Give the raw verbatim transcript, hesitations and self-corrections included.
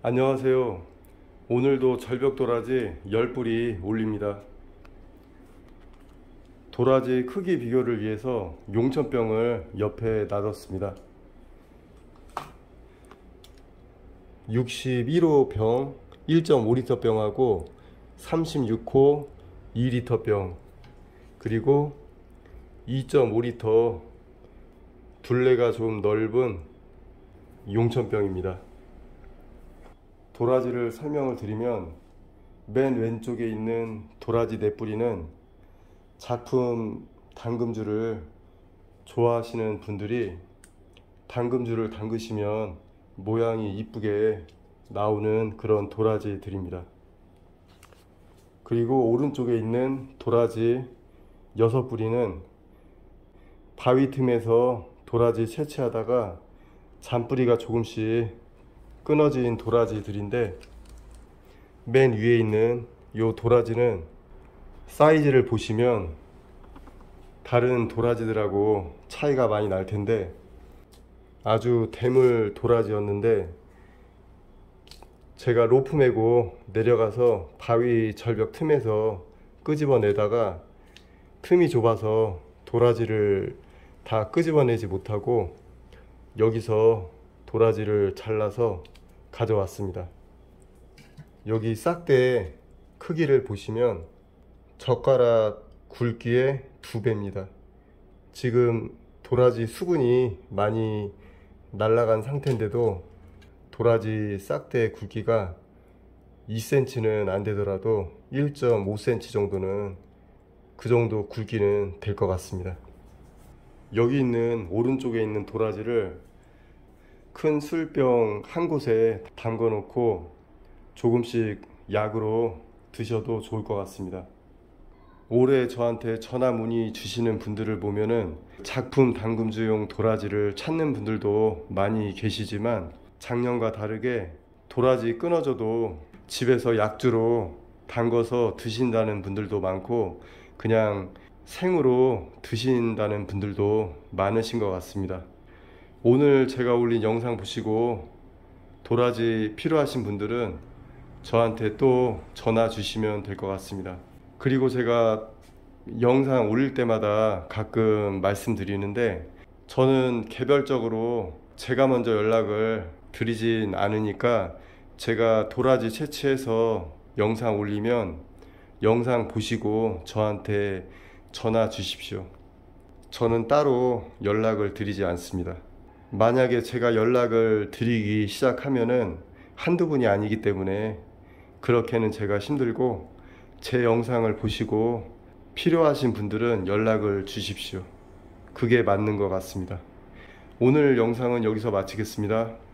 안녕하세요. 오늘도 절벽 도라지 열 뿌리 올립니다. 도라지 크기 비교를 위해서 용천병을 옆에 놔뒀습니다. 육십일 호 병 일 점 오 리터 병하고 삼십육 호 이 리터 병, 그리고 이 점 오 리터 둘레가 좀 넓은 용천병입니다. 도라지를 설명을 드리면, 맨 왼쪽에 있는 도라지 네 뿌리는 작품 담금주를 좋아하시는 분들이 담금주를 담그시면 모양이 이쁘게 나오는 그런 도라지들입니다. 그리고 오른쪽에 있는 도라지 여섯 뿌리는 바위 틈에서 도라지 채취하다가 잔뿌리가 조금씩 끊어진 도라지들인데, 맨 위에 있는 이 도라지는 사이즈를 보시면 다른 도라지들하고 차이가 많이 날 텐데, 아주 대물 도라지였는데 제가 로프 메고 내려가서 바위 절벽 틈에서 끄집어내다가 틈이 좁아서 도라지를 다 끄집어내지 못하고 여기서 도라지를 잘라서 가져왔습니다. 여기 싹대 크기를 보시면 젓가락 굵기의 두 배입니다. 지금 도라지 수분이 많이 날아간 상태인데도 도라지 싹대 굵기가 이 센티미터는 안 되더라도 일 점 오 센티미터 정도는, 그 정도 굵기는 될 것 같습니다. 여기 있는 오른쪽에 있는 도라지를 큰 술병 한 곳에 담궈 놓고 조금씩 약으로 드셔도 좋을 것 같습니다. 올해 저한테 전화 문의 주시는 분들을 보면은 작품 담금주용 도라지를 찾는 분들도 많이 계시지만, 작년과 다르게 도라지 끊어져도 집에서 약주로 담궈서 드신다는 분들도 많고, 그냥 생으로 드신다는 분들도 많으신 것 같습니다. 오늘 제가 올린 영상 보시고 도라지 필요하신 분들은 저한테 또 전화 주시면 될 것 같습니다. 그리고 제가 영상 올릴 때마다 가끔 말씀드리는데, 저는 개별적으로 제가 먼저 연락을 드리진 않으니까 제가 도라지 채취해서 영상 올리면 영상 보시고 저한테 전화 주십시오. 저는 따로 연락을 드리지 않습니다. 만약에 제가 연락을 드리기 시작하면은 한두 분이 아니기 때문에 그렇게는 제가 힘들고, 제 영상을 보시고 필요하신 분들은 연락을 주십시오. 그게 맞는 것 같습니다. 오늘 영상은 여기서 마치겠습니다.